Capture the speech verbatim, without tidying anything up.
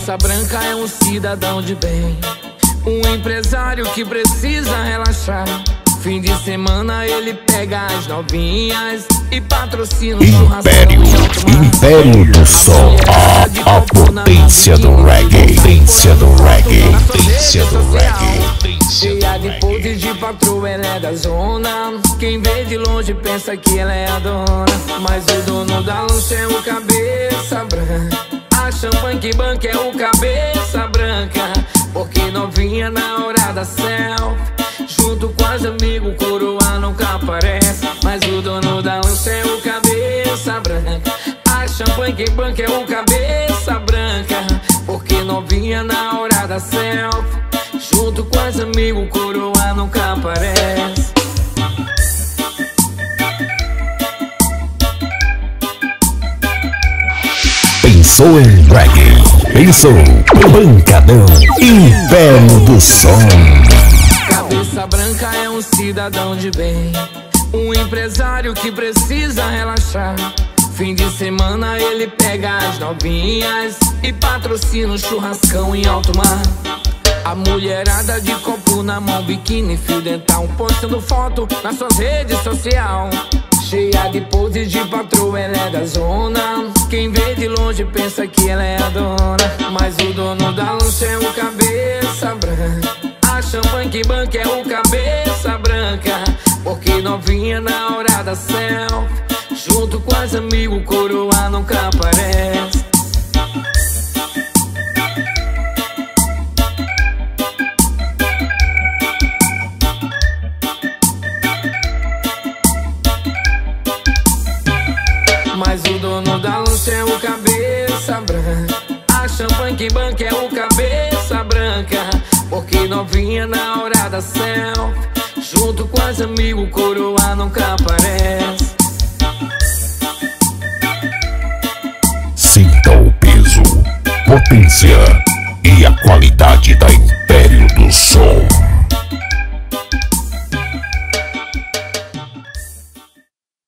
Cabeça branca é um cidadão de bem, um empresário que precisa relaxar. Fim de semana ele pega as novinhas e patrocina o Império, Império do Som, a, a potência do reggae, potência do reggae, potência do reggae. Cheia de pose de patroa, ela é da zona. Quem vê de longe pensa que ela é a dona, mas o dono da lancha é o cabeça branca. A champanhe que banca é o cabeça branca, porque novinha na hora da selfie, junto com as amigos, coroa nunca aparece. Mas o dono da lancha é o cabeça branca. A champanhe que banca é o cabeça branca, porque novinha na hora da selfie, junto com as amigos, coroa nunca aparece. Pensou em reggae, pensou pancadão, Império do Som. Cabeça branca é um cidadão de bem, um empresário que precisa relaxar. Fim de semana ele pega as novinhas e patrocina um churrascão em alto mar. A mulherada de copo na mão, biquíni, fio dental, postando foto nas suas redes sociais. Cheia de pose de patroa, ela é da zona. Quem vê de longe pensa que ela é a dona, mas o dono da lancha é o cabeça branca. A champanhe que banca é o cabeça branca, porque novinha na hora da selfie, junto com as amigos, coroa nunca aparece. Mas o dono da lancha é o cabeça branca. A champanhe que banca é o cabeça branca, porque novinha na hora da selfie, junto com as amigos, coroa nunca aparece. Sinta o peso, potência e a qualidade da Império do Som.